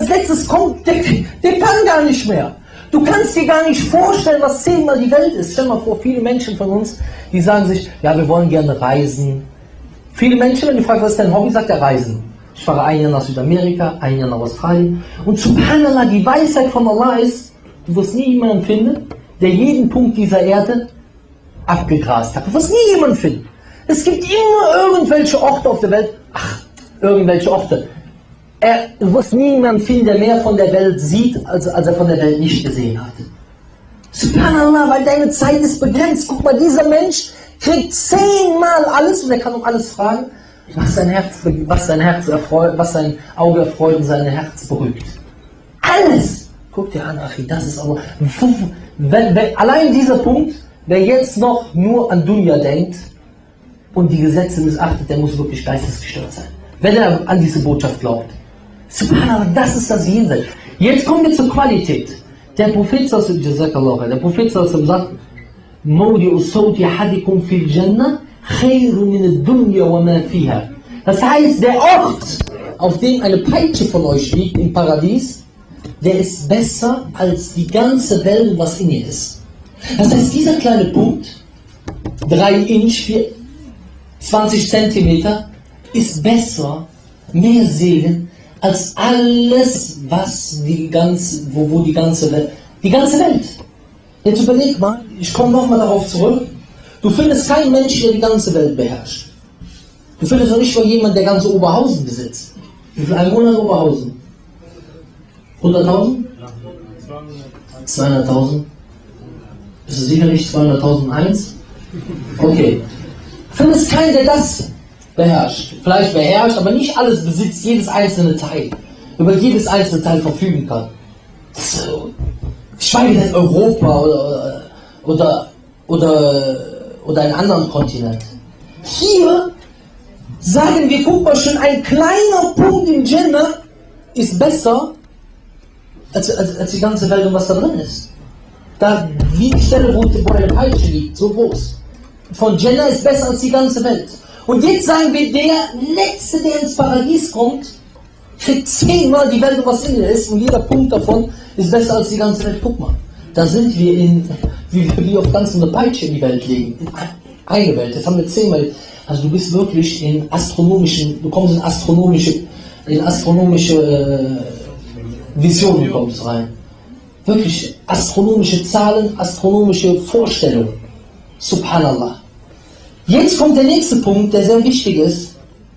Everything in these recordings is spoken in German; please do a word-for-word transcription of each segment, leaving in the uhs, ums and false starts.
als letztes kommt, der, der kann gar nicht mehr. Du kannst dir gar nicht vorstellen, was zehnmal die Welt ist. Stell mal vor, viele Menschen von uns, die sagen sich, ja, wir wollen gerne reisen. Viele Menschen, wenn du fragst, was ist dein Hobby, sagt er Reisen. Ich fahre ein Jahr nach Südamerika, ein Jahr nach Australien. Und subhanallah, die Weisheit von Allah ist, du wirst nie jemanden finden, der jeden Punkt dieser Erde abgegrast hat. Du wirst nie jemanden finden. Es gibt immer irgendwelche Orte auf der Welt. Ach, irgendwelche Orte. Er, du wirst niemanden finden, der mehr von der Welt sieht, als, als er von der Welt nicht gesehen hat. Subhanallah, weil deine Zeit ist begrenzt. Guck mal, dieser Mensch kriegt zehnmal alles und er kann um alles fragen, was sein Herz, was sein Herz erfreut, was sein Auge erfreut und sein Herz beruhigt. Alles! Guck dir an, Achi, das ist aber... Wenn, wenn, allein dieser Punkt, wer jetzt noch nur an Dunya denkt und die Gesetze missachtet, der muss wirklich geistesgestört sein. Wenn er an diese Botschaft glaubt. Subhanallah, das ist das Jenseits. Jetzt kommen wir zur Qualität. Der Prophet der Prophet sagt, Mawdi'u sawti ahadikum fil Jannah khayrun min ad-dunya wa ma fiha. Das heißt, der Ort, auf dem eine Peitsche von euch liegt im Paradies, der ist besser als die ganze Welt, was in ihr ist. Das heißt, dieser kleine Punkt, drei Inch, vier, zwanzig Zentimeter, ist besser, mehr Seelen, als alles, was die ganze, wo, wo die ganze Welt, die ganze Welt. Jetzt überleg mal, ich komme nochmal darauf zurück, du findest keinen Mensch, der die ganze Welt beherrscht. Du findest auch nicht mal jemanden, der ganze Oberhausen besitzt. Wie viel Einwohner hat Oberhausen? hunderttausend? zweihunderttausend? Bist du sicherlich zweihunderttausendeins? Okay. Du findest keinen, der das beherrscht. Vielleicht beherrscht, aber nicht alles besitzt, jedes einzelne Teil. Über jedes einzelne Teil verfügen kann. So. Schweige denn Europa oder, oder, oder, oder einen anderen Kontinent. Hier sagen wir, guck mal, schon ein kleiner Punkt im Jannah ist besser als, als, als die ganze Welt und was da drin ist. Da, wie die Stelle, wo, wo eine Peitsche liegt, so groß. Von Jannah ist besser als die ganze Welt. Und jetzt sagen wir, der Letzte, der ins Paradies kommt, kriegt zehnmal die Welt, was in ihr ist, und jeder Punkt davon ist besser als die ganze Welt. Guck mal, da sind wir in, wie, wie oft kannst du eine Peitsche in die Welt legen? In eine Welt, das haben wir zehnmal. Also du bist wirklich in astronomischen, du kommst in astronomische, in astronomische äh, Visionen kommst rein. Wirklich astronomische Zahlen, astronomische Vorstellungen. Subhanallah. Jetzt kommt der nächste Punkt, der sehr wichtig ist,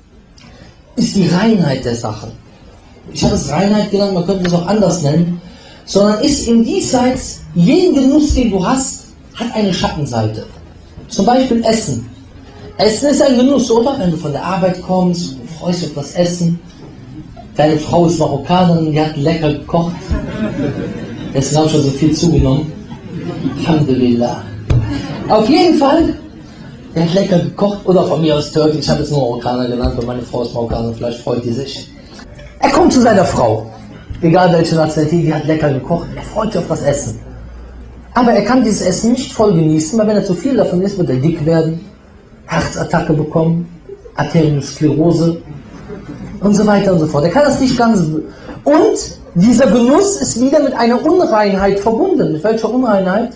ist die Reinheit der Sachen. Ich habe es Reinheit genannt, man könnte es auch anders nennen, sondern ist in diesseits, jeden Genuss, den du hast, hat eine Schattenseite. Zum Beispiel Essen. Essen ist ein Genuss, oder? Wenn du von der Arbeit kommst, du freust dich auf das Essen, deine Frau ist Marokkanerin, die hat lecker gekocht, deswegen habe ich schon so viel zugenommen. Alhamdulillah. Auf jeden Fall, der hat lecker gekocht, oder von mir aus Türkisch, ich habe jetzt nur Marokkaner genannt, weil meine Frau ist Marokkaner, vielleicht freut die sich. Er kommt zu seiner Frau, egal welche Nationalität, die hat lecker gekocht, er freut sich auf das Essen. Aber er kann dieses Essen nicht voll genießen, weil wenn er zu viel davon isst, wird er dick werden, Herzattacke bekommen, Arteriosklerose und so weiter und so fort. Er kann das nicht ganz... Und dieser Genuss ist wieder mit einer Unreinheit verbunden. Mit welcher Unreinheit?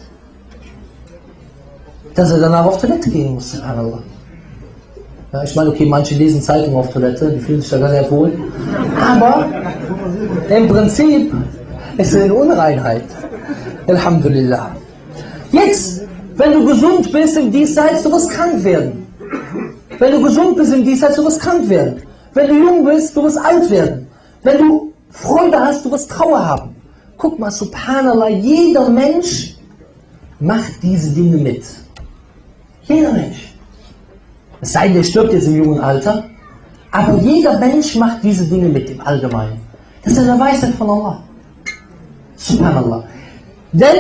Dass er danach auf Toilette gehen muss. Ja, ich meine, okay, manche lesen Zeitungen auf Toilette, die fühlen sich da gar nicht wohl. Aber im Prinzip ist es eine Unreinheit. Alhamdulillah. Jetzt, wenn du gesund bist im Diesseits, du wirst krank werden. Wenn du gesund bist im Diesseits, du wirst krank werden. Wenn du jung bist, du wirst alt werden. Wenn du Freude hast, du wirst Trauer haben. Guck mal, subhanallah, jeder Mensch macht diese Dinge mit. Jeder Mensch. Es sei denn, der stirbt jetzt im jungen Alter. Aber jeder Mensch macht diese Dinge mit im Allgemeinen. Das ist eine Weisheit von Allah. Subhanallah. Denn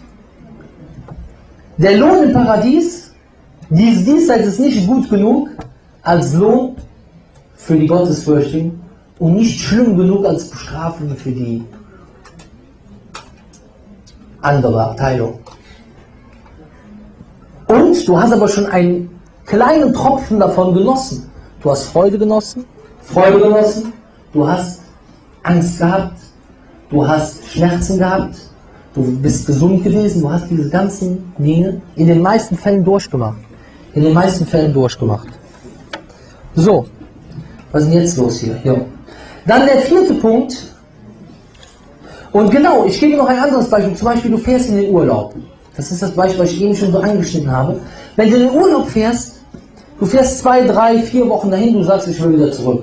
der Lohn im Paradies, dies Diesseits ist nicht gut genug als Lohn für die Gottesfürchtigen und nicht schlimm genug als Bestrafung für die andere Abteilung. Und du hast aber schon einen kleinen Tropfen davon genossen. Du hast Freude genossen, Freude genossen, du hast Angst gehabt, du hast Schmerzen gehabt, du bist gesund gewesen, du hast diese ganzen Dinge in den meisten Fällen durchgemacht. In den meisten Fällen durchgemacht. So, was ist denn jetzt los hier? Ja. Dann der vierte Punkt. Und genau, ich gebe noch ein anderes Beispiel. Zum Beispiel, du fährst in den Urlaub. Das ist das Beispiel, was ich eben schon so angeschnitten habe. Wenn du in den Urlaub fährst, du fährst zwei, drei, vier Wochen dahin, du sagst, ich will wieder zurück.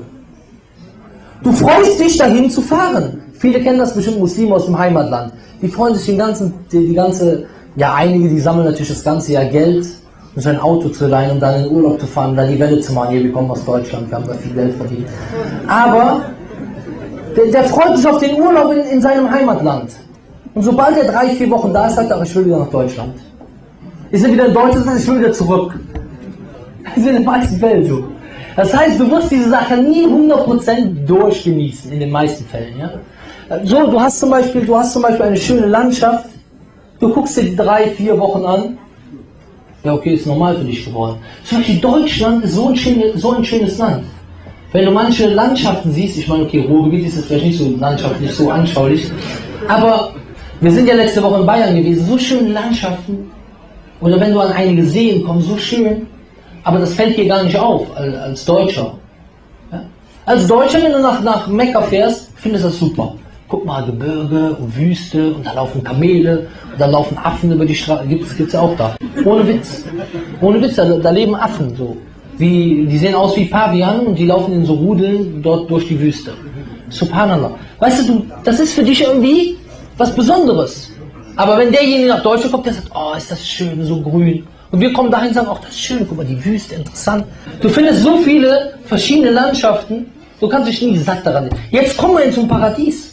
Du freust dich, dahin zu fahren. Viele kennen das bestimmt, Muslime aus dem Heimatland. Die freuen sich den ganzen, die, die ganze, ja einige, die sammeln natürlich das ganze Jahr Geld, um sein Auto zu leihen, um dann in den Urlaub zu fahren, dann die Welle zu machen. Hier, wir kommen aus Deutschland, wir haben da viel Geld verdient. Aber der, der freut sich auf den Urlaub in, in seinem Heimatland. Und sobald er drei, vier Wochen da ist, sagt er, ich will wieder nach Deutschland. Ist er wieder in Deutschland, ich will wieder zurück. Das ist in den meisten Fällen so. Das heißt, du wirst diese Sache nie hundert Prozent durchgenießen, in den meisten Fällen. Ja? So, du hast zum Beispiel, du hast zum Beispiel eine schöne Landschaft, du guckst dir die drei, vier Wochen an, ja okay, ist normal für dich geworden. Zum Beispiel Deutschland ist so ein, schöne, so ein schönes Land. Wenn du manche Landschaften siehst, ich meine, okay, Ruhrgebiet ist jetzt vielleicht nicht so landschaftlich so anschaulich, aber wir sind ja letzte Woche in Bayern gewesen, so schöne Landschaften, oder wenn du an einige Seen kommst, so schön, aber das fällt dir gar nicht auf, als, als Deutscher. Ja? Als Deutscher, wenn du nach, nach Mekka fährst, findest du das super. Guck mal, Gebirge und Wüste und da laufen Kamele und da laufen Affen über die Straße, gibt es ja auch da. Ohne Witz. Ohne Witz, da, da leben Affen so. Wie, die sehen aus wie Pavianen und die laufen in so Rudeln dort durch die Wüste. Subhanallah. Weißt du, das ist für dich irgendwie was Besonderes. Aber wenn derjenige nach Deutschland kommt, der sagt, oh, ist das schön, so grün. Und wir kommen dahin und sagen, ach, das ist schön, guck mal, die Wüste, interessant. Du findest so viele verschiedene Landschaften, du kannst dich nie satt daran sehen. Jetzt kommen wir zum Paradies.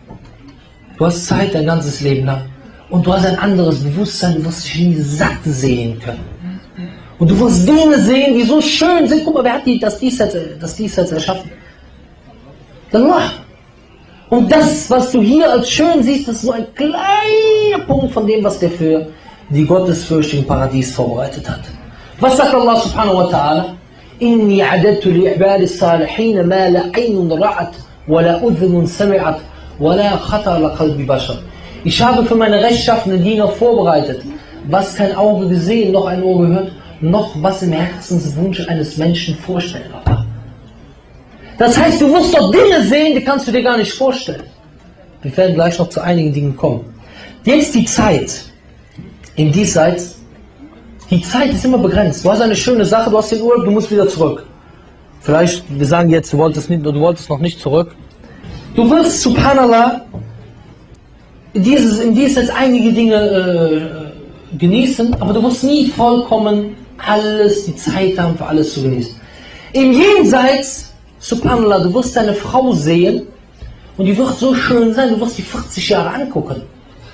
Du hast Zeit dein ganzes Leben lang. Und du hast ein anderes Bewusstsein, du wirst dich nie satt sehen können. Und du wirst Dinge sehen, die so schön sind. Guck mal, wer hat die, das Diesseits, das Diesseits erschaffen? Allah. Und das, was du hier als schön siehst, das ist so ein kleiner Punkt von dem, was der für die Gottesfürchtigen Paradies vorbereitet hat. Was sagt Allah subhanahu wa ta'ala? Inni adadtu li'ibadi salihin ma la aynun ra'at wa la udhunun sami'at wa la khata la qalbi bashar. Ich habe für meine rechtschaffenen Diener vorbereitet, was kein Auge gesehen, noch ein Ohr gehört, noch was im Herzenswunsch eines Menschen vorstellbar. Das heißt, du wirst dort Dinge sehen, die kannst du dir gar nicht vorstellen. Wir werden gleich noch zu einigen Dingen kommen. Jetzt die Zeit. Im Diesseits, die Zeit ist immer begrenzt. Du hast eine schöne Sache, du hast den Urlaub, du musst wieder zurück. Vielleicht, wir sagen jetzt, du wolltest, nicht, du wolltest noch nicht zurück. Du wirst, subhanallah, dieses, im Diesseits einige Dinge äh, genießen, aber du wirst nie vollkommen alles, die Zeit haben, für alles zu genießen. Im Jenseits, subhanallah, du wirst deine Frau sehen und die wird so schön sein, du wirst die vierzig Jahre angucken.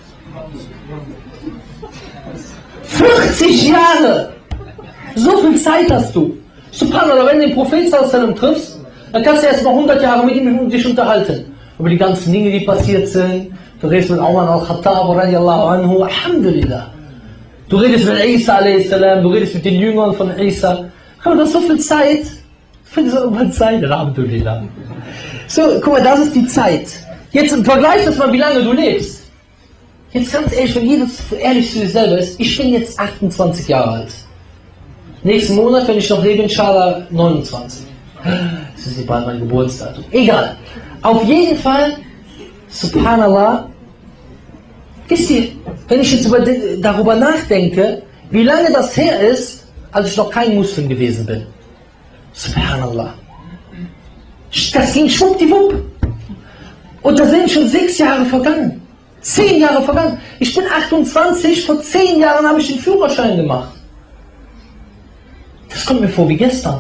vierzig Jahre! So viel Zeit hast du. Subhanallah, wenn du den Propheten sallallahu triffst, dann kannst du erst noch hundert Jahre mit ihm und dich unterhalten. Über die ganzen Dinge, die passiert sind. Du redest mit Umar al-Khattab, radiallahu anhu, alhamdulillah. Du redest mit Isa alayhi salam, du redest mit den Jüngern von Isa. Aber du hast so viel Zeit. Findest du irgendwann Zeit, alhamdulillah. So, guck mal, das ist die Zeit. Jetzt vergleich das mal, wie lange du lebst. Jetzt ganz ehrlich, wenn jedes ehrlich zu dir selber ist, ich bin jetzt achtundzwanzig Jahre alt. Nächsten Monat, wenn ich noch lebe, inshallah neunundzwanzig. Das ist bald mein Geburtsdatum. Egal. Auf jeden Fall, subhanallah, wisst ihr, wenn ich jetzt über, darüber nachdenke, wie lange das her ist, als ich noch kein Muslim gewesen bin. Subhanallah. Das ging schwuppdiwupp. Und da sind schon sechs Jahre vergangen. Zehn Jahre vergangen. Ich bin achtundzwanzig, vor zehn Jahren habe ich den Führerschein gemacht. Das kommt mir vor wie gestern.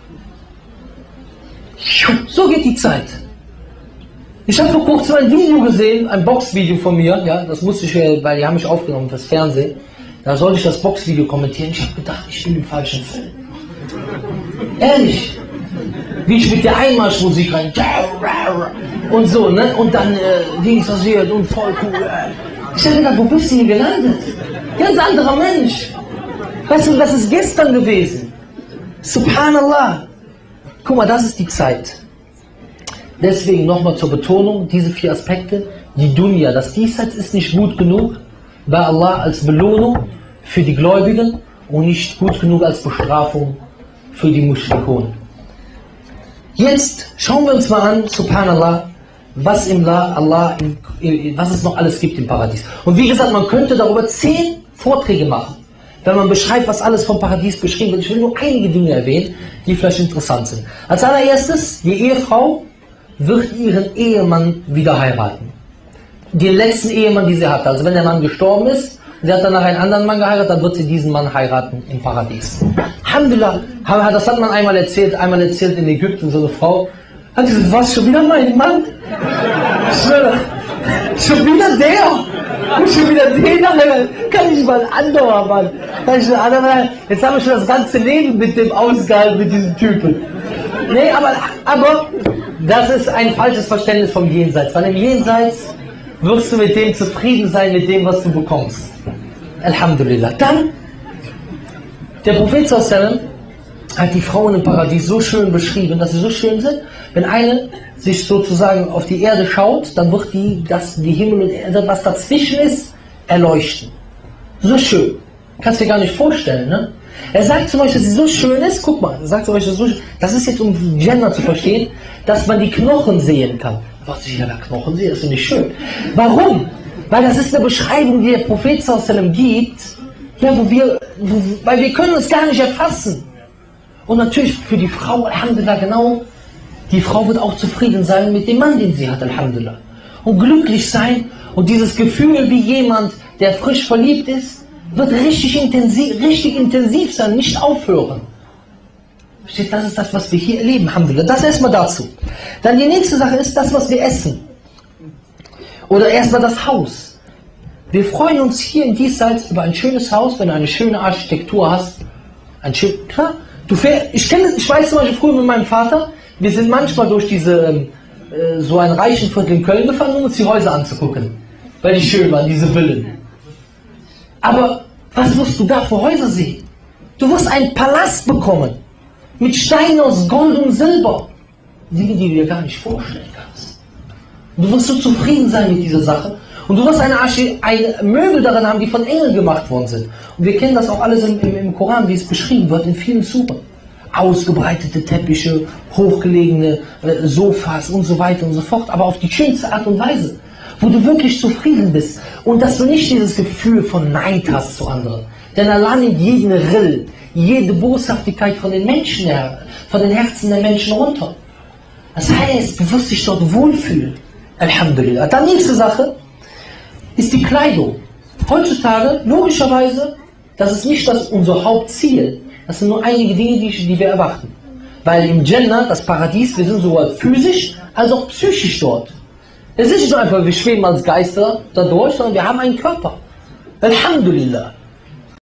So geht die Zeit. Ich habe vor kurzem ein Video gesehen, ein Boxvideo von mir, ja, das musste ich, weil die haben mich aufgenommen fürs Fernsehen. Da sollte ich das Boxvideo kommentieren. Ich habe gedacht, ich bin im falschen Film. Ehrlich. Wie ich mit der Einmarschmusik rein und so, ne? Und dann äh, links passiert und voll cool. Ich habe gedacht, wo bist du hier gelandet? Ganz anderer Mensch. Weißt du, das ist gestern gewesen. Subhanallah. Guck mal, das ist die Zeit. Deswegen nochmal zur Betonung, diese vier Aspekte. Die Dunya, das Diesseits ist nicht gut genug bei Allah als Belohnung für die Gläubigen und nicht gut genug als Bestrafung für die Mushrikun. Jetzt schauen wir uns mal an, subhanallah, was im La, Allah, im, was es noch alles gibt im Paradies. Und wie gesagt, man könnte darüber zehn Vorträge machen, wenn man beschreibt, was alles vom Paradies beschrieben wird. Ich will nur einige Dinge erwähnen, die vielleicht interessant sind. Als allererstes, die Ehefrau wird ihren Ehemann wieder heiraten. Den letzten Ehemann, den sie hatte. Also wenn der Mann gestorben ist, sie hat danach einen anderen Mann geheiratet, dann wird sie diesen Mann heiraten im Paradies. Alhamdulillah, das hat man einmal erzählt, einmal erzählt in Ägypten, so eine Frau. Hat gesagt, was, schon wieder mein Mann? Schon wieder der? Und schon wieder den? Kann ich mal andauern, Mann. Kann ich mal andauern? Jetzt haben wir schon das ganze Leben mit dem ausgehalten, mit diesem Typen. Nee, aber, aber das ist ein falsches Verständnis vom Jenseits. Weil im Jenseits wirst du mit dem zufrieden sein, mit dem, was du bekommst. Alhamdulillah. Dann, der Prophet sallallahu alaihi wasallam hat die Frauen im Paradies so schön beschrieben, dass sie so schön sind. Wenn eine sich sozusagen auf die Erde schaut, dann wird die, das, die Himmel und Erde, was dazwischen ist, erleuchten. So schön. Kannst du dir gar nicht vorstellen, ne? Er sagt zum Beispiel, dass sie so schön ist, guck mal, er sagt zum Beispiel, so, das ist jetzt, um Gender zu verstehen, dass man die Knochen sehen kann. Was ich ja da Knochen sehe, das ist nicht schön. Warum? Weil das ist eine Beschreibung, die der Prophet sallallahu alaihi wasallam gibt, ja, wo wir, wo, weil wir können es gar nicht erfassen. Und natürlich für die Frau, Alhamdulillah, genau, die Frau wird auch zufrieden sein mit dem Mann, den sie hat, Alhamdulillah. Und glücklich sein und dieses Gefühl wie jemand, der frisch verliebt ist, wird richtig intensiv, richtig intensiv sein, nicht aufhören. Versteht, das ist das, was wir hier erleben, Alhamdulillah. Das erstmal dazu. Dann die nächste Sache ist das, was wir essen. Oder erstmal das Haus. Wir freuen uns hier im Diesseits über ein schönes Haus, wenn du eine schöne Architektur hast. Ein schön, klar, du fähr, ich kenne, ich weiß zum Beispiel früher mit meinem Vater, wir sind manchmal durch diese, äh, so ein reichen Viertel in Köln gefahren, um uns die Häuser anzugucken. Weil die schön waren, diese Villen. Aber was wirst du da für Häuser sehen? Du wirst einen Palast bekommen. Mit Steinen aus Gold und Silber. Dinge, die du dir gar nicht vorstellen kannst. Du wirst so zufrieden sein mit dieser Sache. Und du wirst eine, Arche, eine Möbel darin haben, die von Engeln gemacht worden sind. Und wir kennen das auch alles im, im, im Koran, wie es beschrieben wird, in vielen Suren. Ausgebreitete Teppiche, hochgelegene äh, Sofas und so weiter und so fort. Aber auf die schönste Art und Weise. Wo du wirklich zufrieden bist. Und dass du nicht dieses Gefühl von Neid hast zu anderen. Denn Allah nimmt jeden Rill, jede Boshaftigkeit von den Menschen her, von den Herzen der Menschen runter. Das heißt, du wirst dich dort wohlfühlen. Alhamdulillah. Dann nächste Sache ist die Kleidung. Heutzutage, logischerweise, das ist nicht das, unser Hauptziel. Das sind nur einige Dinge, die, die wir erwarten. Weil im Jannah, das Paradies, wir sind sowohl physisch als auch psychisch dort. Es ist nicht nur einfach, wir schweben als Geister dadurch, sondern wir haben einen Körper. Alhamdulillah.